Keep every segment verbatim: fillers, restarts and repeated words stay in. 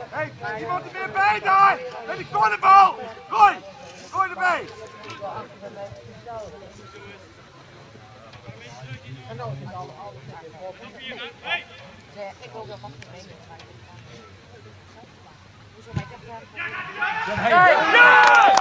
Hé, hey, iemand er weer bij daar! Met die cornerbal! Roy! Roy erbij! En dan is alle ik wil dat nog niet. Hoezo mij dat ja!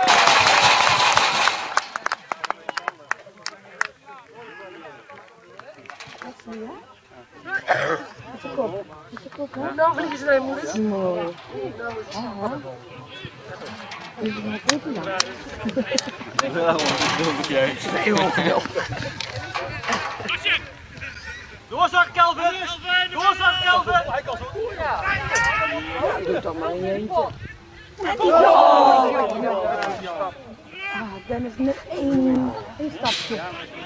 Met je kop. Met je kop, hè? Nou, vliegen ze naar je moeder. Mooi. Aha. Even naar het eten dan. Ja, wat doe jij? Heel geweldig. Doorzak, Kelvin! Doorzak, Kelvin! Hij kan zo. Ja. Doe het dan maar in je eentje. Ah, Dennis met één, één stapje.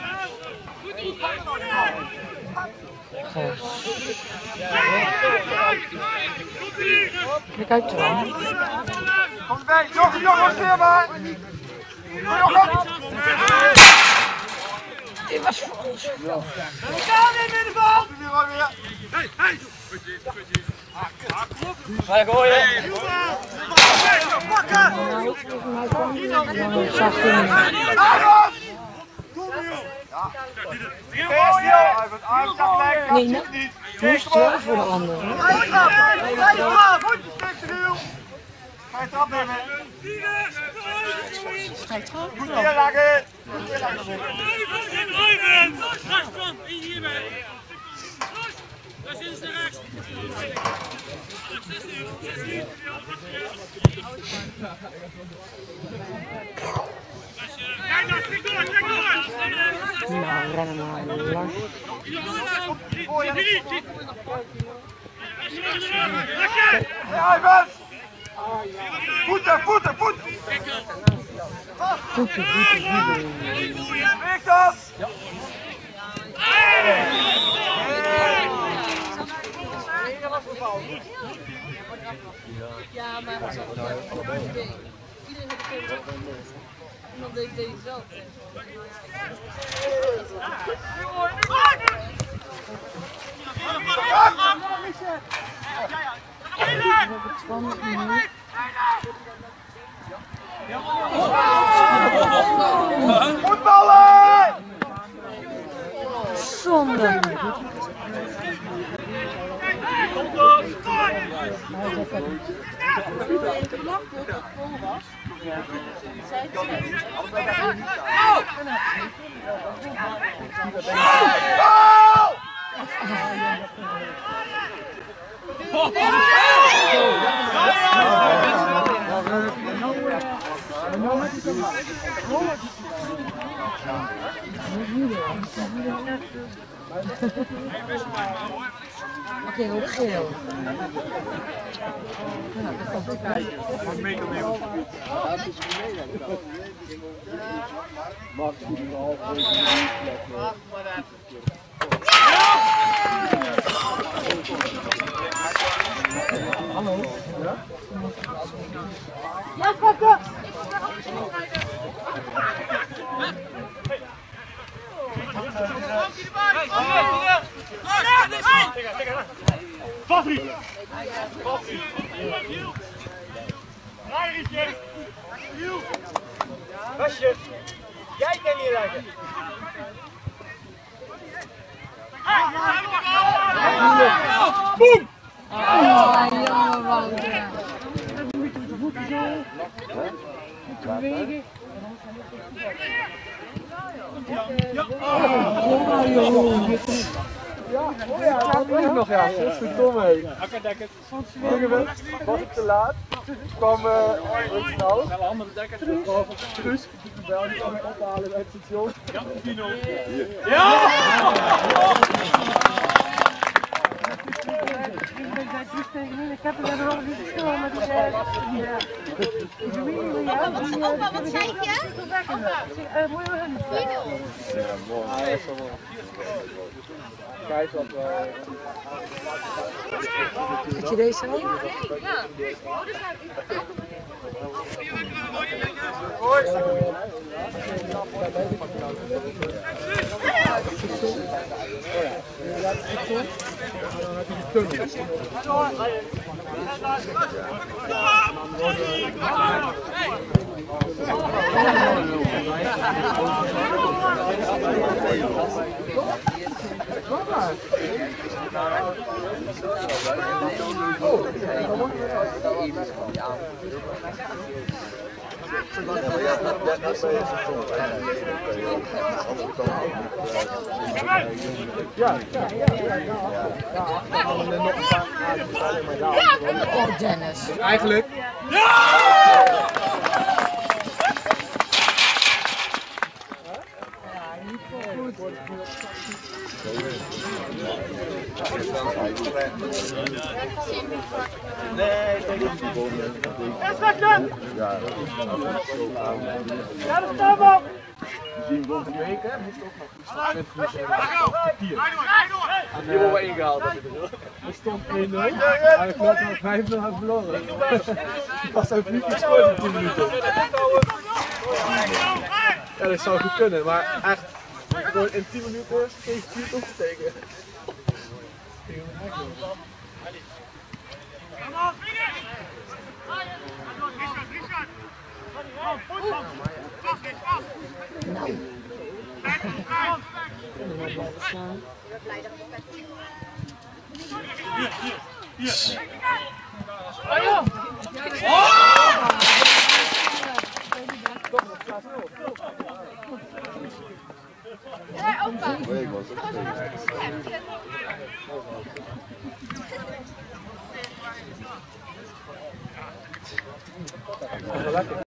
Kijk uit, Johan. Kom erbij, Jochem, Jochem, weer maar! Jochem! Dit was voor ons. We gaan in middenveld! Hé, hé! Ga je gooien! Pakken! Zag je niet. Nee, nee. Moest wel voor de anderen. Ga je trap! Ga je trap! Ga je trap nemen! Ga je trap? Goed neerleggen! Rechtskamp, hierbij. Daar zitten ze rechts. Kijk door, kijk door, kijk door! Nou, rennen maar, Lars. Ja, Ivan! Voeten, voeten, voeten! Voeten, voeten, voeten. Victor! Ja, maar het was ook een idee. Iedereen heeft het ook iemand deed het wel. Voetballen! Zonde. Oké, hoe geel. Hallo. Ja, pakken! Favoriet! Rasje, jij kan hier leggen. Boem! Ah, jongen, Wouter. Dan moet je met de voeten zo. Moet je bewegen. Ja, oh, jongen. Ja, oh ja, dat weet ik nog, ja. Godverdomme. Was ik te laat? Ik kwam uh, snel. Truus, ik bel die kwam mij ophalen bij het station. Ja, Pino. Ja! Ik heb er nog niet verschil met die zei. Opa, wat zei je? Ja, mooi. Kijk wat we... Heb je deze al? Ja. Oh, Dennis. Eigenlijk. Nee, kijk eens. Ja, Ja, dat staat op! Zien volgende week, hè? Moest ook nog iets staan met Guus en papier. die hebben we ingehaald. Er stond één nul, maar ik geloof dat we vijf nul hebben verloren. Als hij vier keer scoort in tien minuten. Ja, dat zou goed kunnen, maar echt, gewoon in tien minuten tegen vier op te steken. Ik was het.